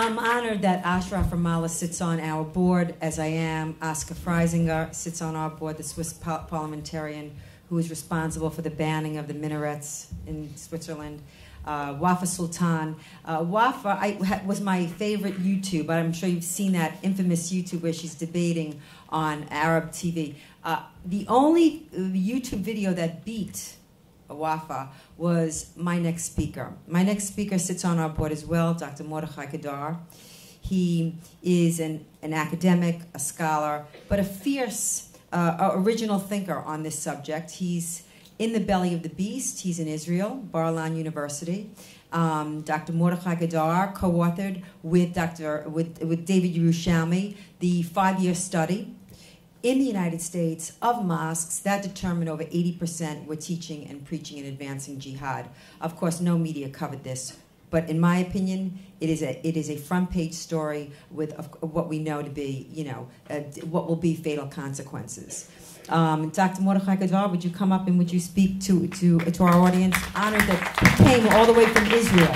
I'm honored that Ashraf Ramallah sits on our board, as I am. Oscar Freisinger sits on our board, the Swiss parliamentarian who is responsible for the banning of the minarets in Switzerland. Wafa Sultan. Wafa was my favorite YouTube. I'm sure you've seen that infamous YouTube where she's debating on Arab TV. The only YouTube video that beat Wafa was my next speaker. My next speaker sits on our board as well, Dr. Mordechai Kedar. He is an academic, a scholar, but a fierce, original thinker on this subject. He's in the belly of the beast. He's in Israel, Bar-Ilan University. Dr. Mordechai Kedar co-authored with David Yerushalmi the 5-year study in the United States of mosques that determined over 80% were teaching and preaching and advancing jihad. Of course, no media covered this, but in my opinion, it is a front page story with what we know to be, what will be fatal consequences. Dr. Mordechai Kedar, would you come up and would you speak to our audience? Honored that he came all the way from Israel.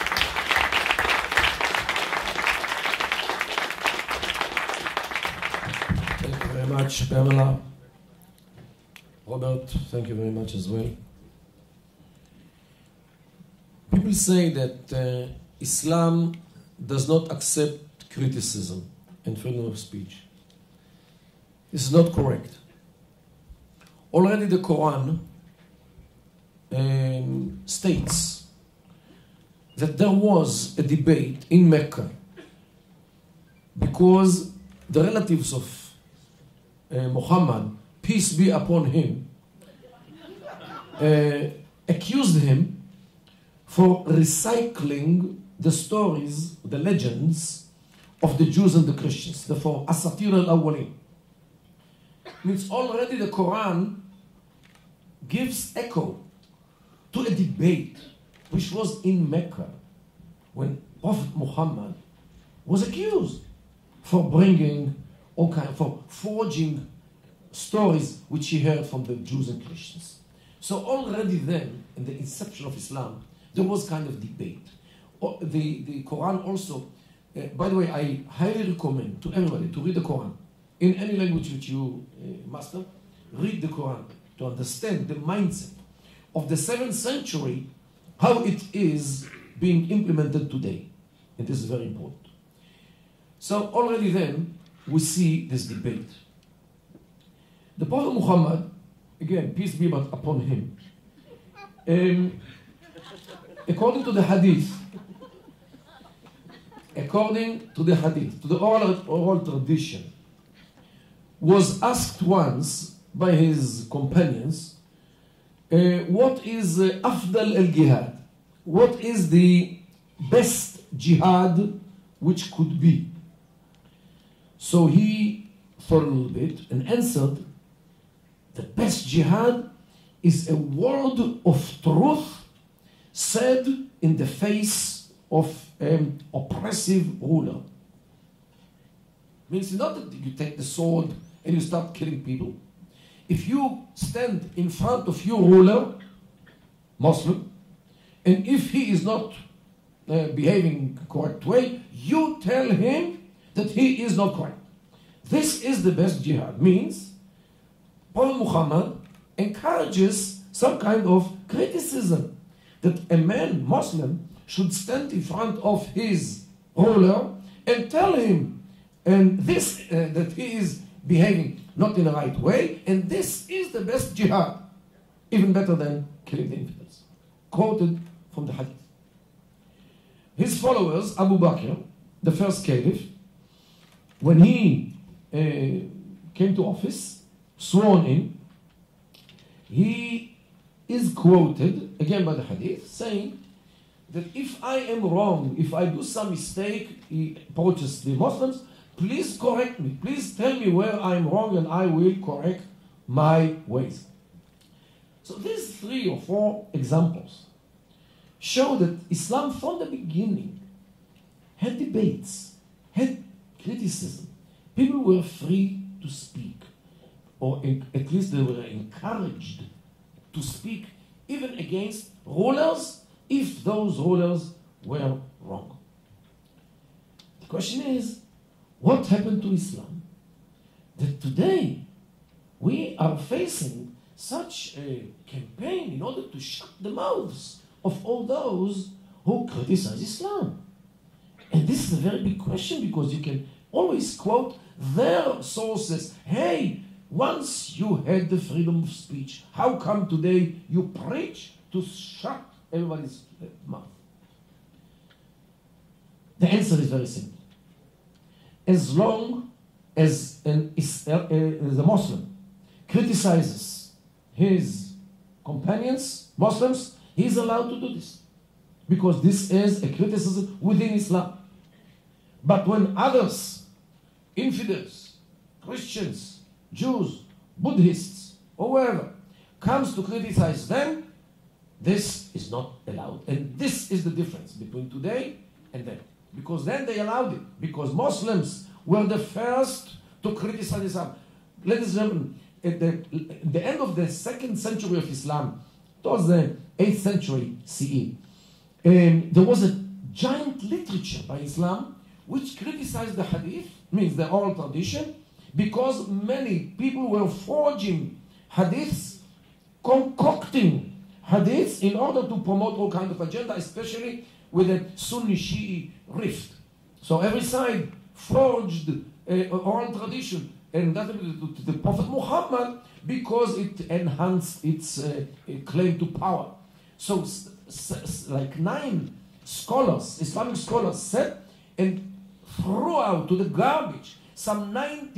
Thank you very much, Pamela. Robert, thank you very much as well. People say that Islam does not accept criticism and freedom of speech. This is not correct. Already the Quran states that there was a debate in Mecca because the relatives of Muhammad, peace be upon him, accused him for recycling the stories, the legends of the Jews and the Christians, therefore Asatir al-Awwalin. Means already the Quran gives echo to a debate which was in Mecca when Prophet Muhammad was accused for bringing for forging stories which he heard from the Jews and Christians. So already then, in the inception of Islam, there was kind of debate. The Quran also, by the way, I highly recommend to everybody to read the Quran. In any language which you master, read the Quran to understand the mindset of the 7th century, how it is being implemented today. It is very important. So already then, we see this debate. The Prophet Muhammad, again, peace be upon him, according to the hadith, to the oral tradition, was asked once by his companions, what is Afdal al-Jihad? What is the best jihad which could be? So he thought a little bit and answered, the best jihad is a word of truth said in the face of an oppressive ruler. Means not that you take the sword and you start killing people. If you stand in front of your ruler, Muslim, and if he is not behaving correct way, you tell him that he is not correct. This is the best jihad. Means Prophet Muhammad encourages some kind of criticism that a man, Muslim, should stand in front of his ruler and tell him and this that he is behaving not in the right way, and this is the best jihad, even better than killing the infidels. Quoted from the hadith. His followers, Abu Bakr, the first caliph, when he came to office, sworn in, he is quoted, again by the hadith, saying that if I am wrong, if I do some mistake, he approaches the Muslims, please correct me. Please tell me where I'm wrong and I will correct my ways. So these 3 or 4 examples show that Islam from the beginning had debates, had criticism. People were free to speak, or at least they were encouraged to speak even against rulers if those rulers were wrong. The question is, what happened to Islam? That today we are facing such a campaign in order to shut the mouths of all those who criticize Islam. And this is a very big question, because you can always quote their sources. Hey, once you had the freedom of speech, how come today you preach to shut everybody's mouth? The answer is very simple. As long as the Muslim criticizes his companions, Muslims, he is allowed to do this, because this is a criticism within Islam. But when others, infidels, Christians, Jews, Buddhists, or whoever, comes to criticize them, this is not allowed. And this is the difference between today and then. Because then they allowed it. Because Muslims were the first to criticize Islam. Ladies and gentlemen, at the end of the 2nd century of Islam, it was the 8th century CE, there was a giant literature by Islam which criticized the hadith, means the oral tradition, because many people were forging hadiths, concocting hadiths in order to promote all kinds of agenda, especially with a Sunni-Shi'i rift. So every side forged oral tradition and that to the Prophet Muhammad because it enhanced its claim to power. So like 9 scholars, Islamic scholars, said and threw out to the garbage some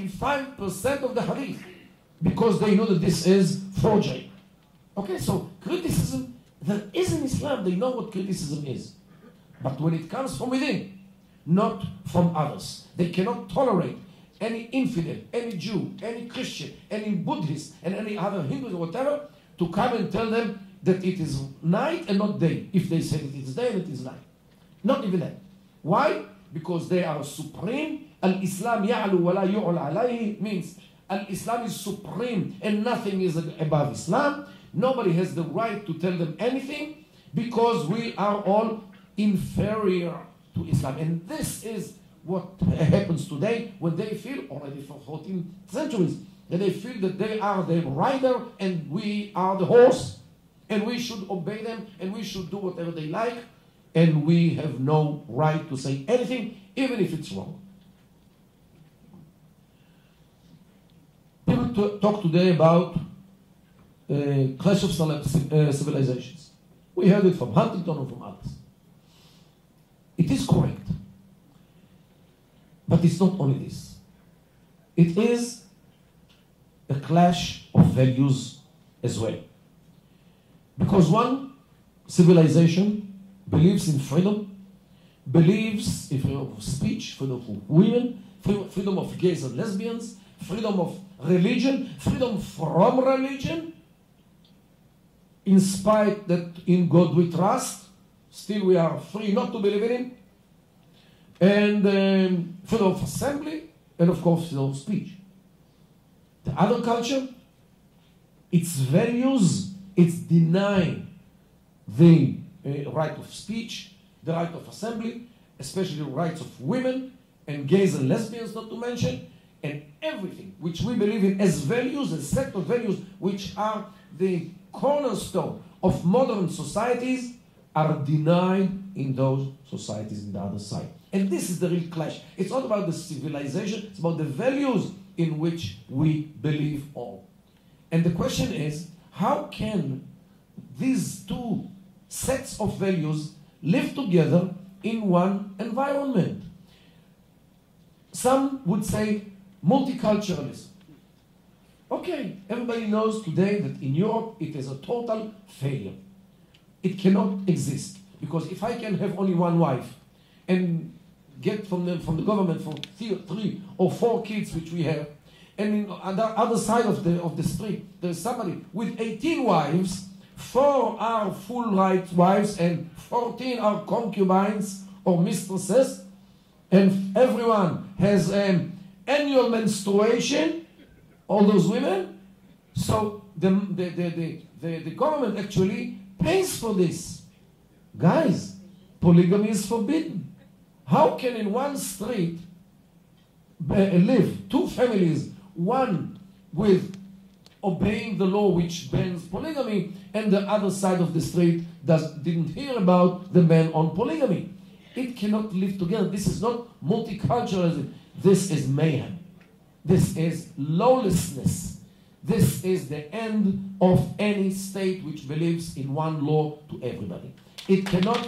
95% of the hadith because they know that this is forgery. Okay, so criticism, there is in Islam, they know what criticism is. But when it comes from within, not from others, they cannot tolerate any infidel, any Jew, any Christian, any Buddhist, and any other Hindu or whatever, to come and tell them that it is night and not day. If they say that it is day and it is night. Not even that. Why? Because they are supreme. Al-Islam ya'lu wa la yu'la alayhi means Al-Islam is supreme and nothing is above Islam. Nobody has the right to tell them anything because we are all inferior to Islam. And this is what happens today when they feel, already for 14 centuries, that they feel that they are the rider and we are the horse and we should obey them and we should do whatever they like and we have no right to say anything, even if it's wrong. People talk today about clash of civilizations. We heard it from Huntington and from others. It is correct. But it's not only this. It is a clash of values as well. Because one civilization believes in freedom, believes in freedom of speech, freedom of women, freedom of gays and lesbians, freedom of religion, freedom from religion, in spite that in God we trust, still we are free not to believe in Him, and freedom of assembly, and of course freedom of speech. The other culture, its values, it's denying the right of speech, the right of assembly, especially the rights of women and gays and lesbians, not to mention, and everything which we believe in as values, a set of values which are the cornerstone of modern societies, are denied in those societies in the other side. And this is the real clash. It's not about the civilization, it's about the values in which we believe all. And the question is, how can these two sets of values live together in one environment? Some would say multiculturalism. Okay, everybody knows today that in Europe it is a total failure. It cannot exist. Because if I can have only one wife and get from the government for 3 or 4 kids which we have, and on the other side of the street there's somebody with 18 wives, 4 are full right wives and 14 are concubines or mistresses, and everyone has annual menstruation, all those women, so the government actually pays for this. Guys, polygamy is forbidden. How can in one street live two families, one with obeying the law which bans polygamy, and the other side of the street didn't hear about the ban on polygamy? It cannot live together. This is not multiculturalism. This is mayhem. This is lawlessness. This is the end of any state which believes in one law to everybody. It cannot.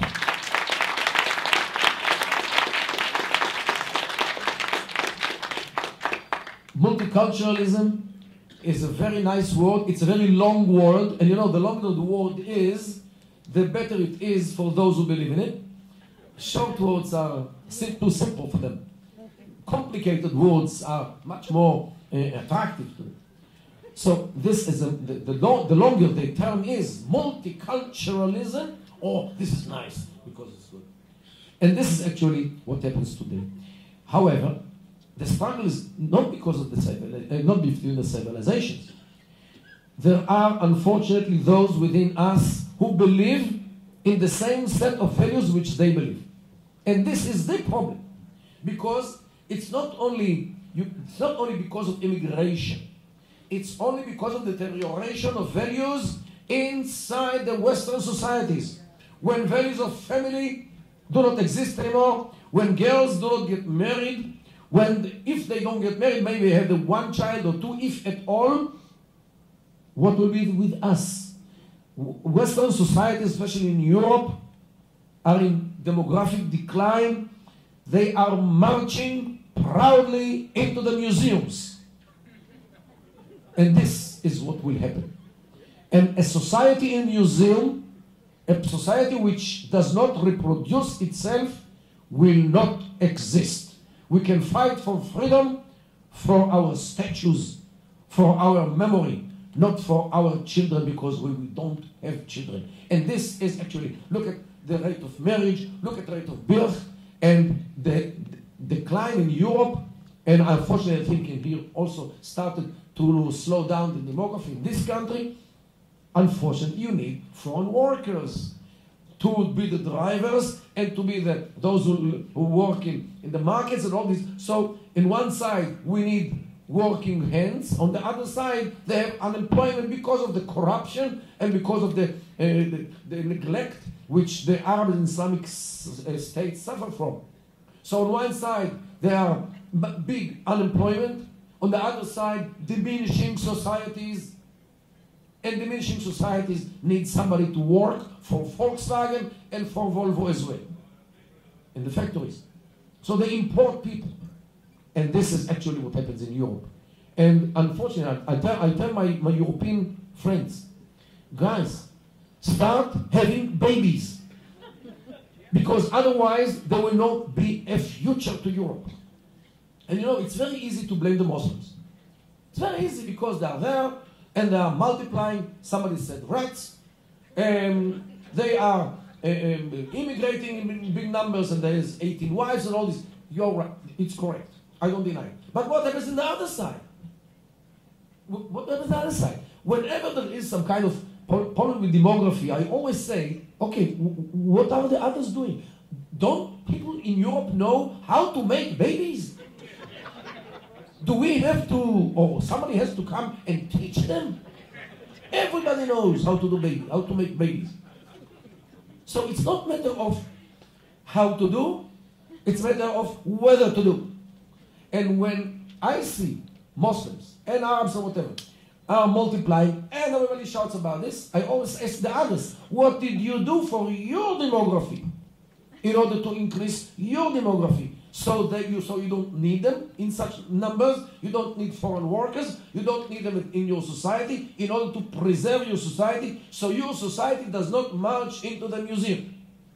Multiculturalism is a very nice word. It's a very long word. And you know, the longer the word is, the better it is for those who believe in it. Short words are too simple for them. Complicated words are much more attractive to them. So this is the longer the term is, multiculturalism, or this is nice because it's good. And this is actually what happens today. However, the struggle is not because of not between the civilizations. There are unfortunately those within us who believe in the same set of values which they believe. And this is the problem, because it's not only because of immigration. It's only because of the deterioration of values inside the Western societies. When values of family do not exist anymore, when girls do not get married, if they don't get married, maybe have the one child or two, if at all, what will be with us? Western societies, especially in Europe, are in demographic decline. They are marching proudly into the museums. And this is what will happen. And a society in museum, a society which does not reproduce itself, will not exist. We can fight for freedom, for our statues, for our memory, not for our children, because we don't have children. And this is actually, look at the rate of marriage, look at the rate of birth, and the decline in Europe, and unfortunately I think in here also started to slow down the demography in this country. Unfortunately, you need foreign workers to be the drivers and to be those who work in the markets and all this. So in one side, we need working hands. On the other side, they have unemployment because of the corruption and because of the neglect which the Arab and Islamic states suffer from. So on one side, there are big unemployment. On the other side, diminishing societies. And diminishing societies need somebody to work for Volkswagen and for Volvo as well, in the factories. So they import people. And this is actually what happens in Europe. And unfortunately, I tell my European friends, guys, start having babies. Because otherwise, there will not be a future to Europe. And you know, it's very easy to blame the Muslims. It's very easy because they are there, and they are multiplying. Somebody said rats. They are immigrating in big numbers, and there is 18 wives and all this. You're right. It's correct. I don't deny it. But what happens on the other side? What happens on the other side? Whenever there is some kind of problem with demography, I always say, okay, what are the others doing? Don't people in Europe know how to make babies? Do we have to, or somebody has to come and teach them? Everybody knows how to do babies, how to make babies. So it's not a matter of how to do, it's a matter of whether to do. And when I see Muslims and Arabs or whatever are multiplying and everybody shouts about this, I always ask the others, what did you do for your demography in order to increase your demography? So you don't need them in such numbers. You don't need foreign workers. You don't need them in your society in order to preserve your society, so your society does not march into the museum.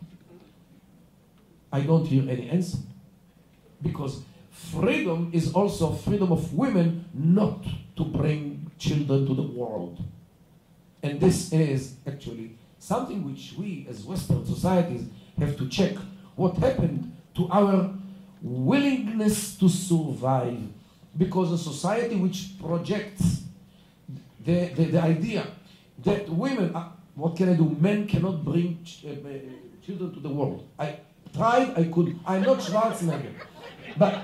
I don't hear any answer. Because freedom is also freedom of women not to bring children to the world. And this is actually something which we as Western societies have to check. What happened to our willingness to survive? Because a society which projects the idea that women, what can I do? Men cannot bring children to the world. tried, I could. I'm not Schwarzenegger. But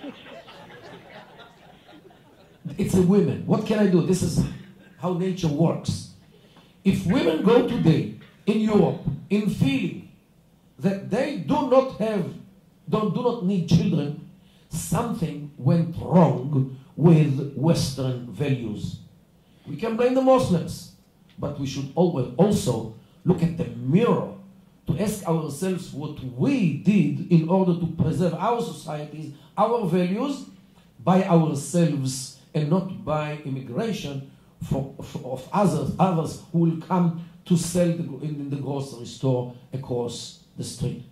it's a women. What can I do? This is how nature works. If women go today in Europe in feeling that they do not need children, something went wrong with Western values. We can blame the Muslims, but we should always also look at the mirror to ask ourselves what we did in order to preserve our societies, our values, by ourselves and not by immigration of others who will come to sell in the grocery store across the street.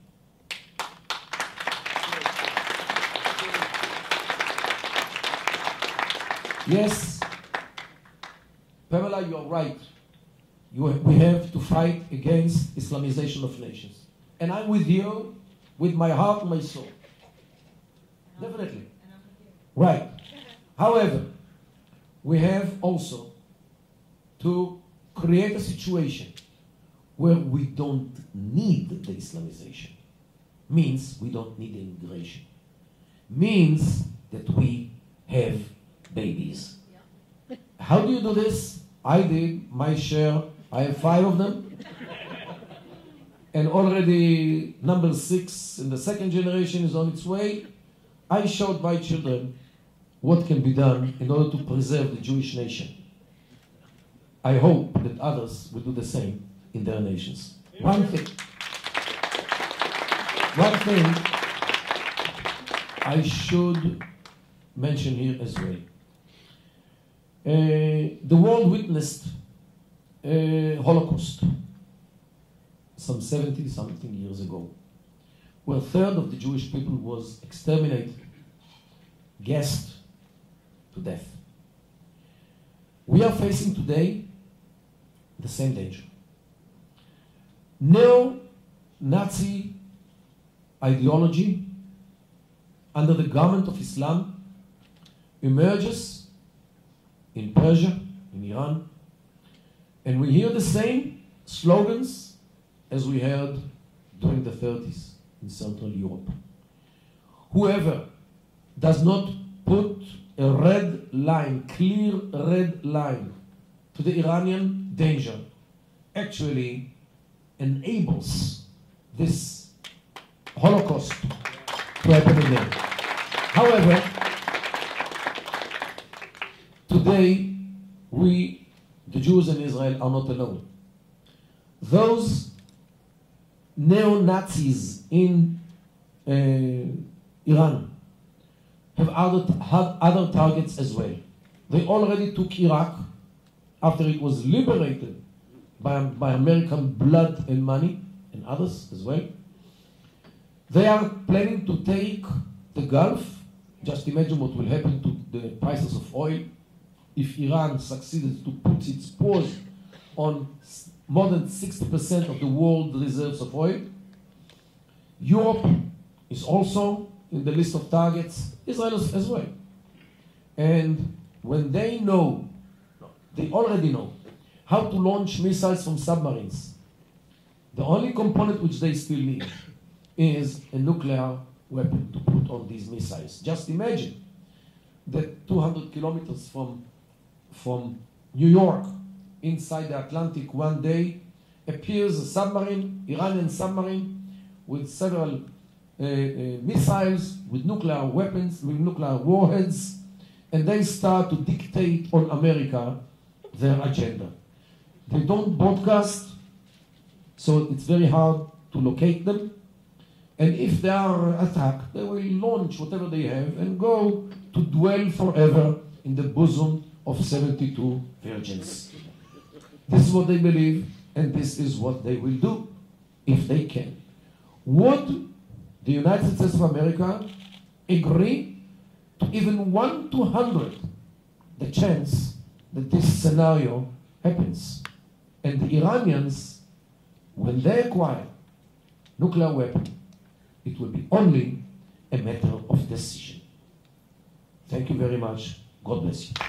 Yes, Pamela, you are right. We have to fight against Islamization of nations. And I'm with you, with my heart and my soul. Definitely. Right. However, we have also to create a situation where we don't need the Islamization. Means we don't need immigration. Means that we have babies. How do you do this? I did my share. I have 5 of them. And already number 6 in the second generation is on its way. I showed my children what can be done in order to preserve the Jewish nation. I hope that others will do the same in their nations. One thing I should mention here as well. The world witnessed Holocaust some 70-something years ago, where a third of the Jewish people was exterminated, gassed to death. We are facing today the same danger. Neo-Nazi ideology under the government of Islam emerges in Persia, in Iran, and we hear the same slogans as we heard during the 30s in Central Europe. Whoever does not put a red line, clear red line to the Iranian danger, actually enables this Holocaust to happen again. However, today, we, the Jews in Israel, are not alone. Those neo-Nazis in Iran have other targets as well. They already took Iraq after it was liberated by American blood and money, and others as well. They are planning to take the Gulf. Just imagine what will happen to the prices of oil if Iran succeeded to put its paws on more than 60% of the world reserves of oil. Europe is also in the list of targets, Israel as well. And when they already know how to launch missiles from submarines, the only component which they still need is a nuclear weapon to put on these missiles. Just imagine that 200 kilometers from New York, inside the Atlantic, one day appears a submarine, Iranian submarine, with several missiles, with nuclear weapons, with nuclear warheads, and they start to dictate on America their agenda. They don't broadcast, so it's very hard to locate them. And if they are attacked, they will launch whatever they have and go to dwell forever in the bosom of 72 virgins. This is what they believe, and this is what they will do if they can. Would the United States of America agree to even 1 to 100 the chance that this scenario happens? And the Iranians, when they acquire nuclear weapon, it will be only a matter of decision. Thank you very much. God bless you.